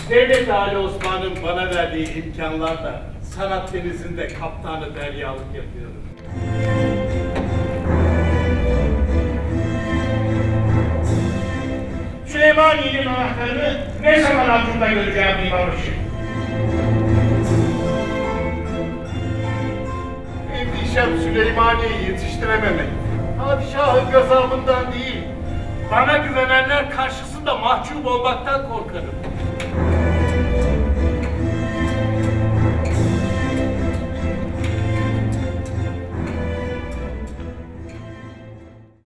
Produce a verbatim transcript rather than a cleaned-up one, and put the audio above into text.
Devlet-i Ali Osman'ın bana verdiği imkanlarla sanat denizinde kaptanı deryalık yapıyorum. Süleymaniye'nin anahtarını ne zaman altında göreceğim Mimarbaşı? Endişem Süleymaniye'yi yetiştirememek. Padişahın gazabından değil, bana güvenenler karşısında mahcup olmaktan korkarım.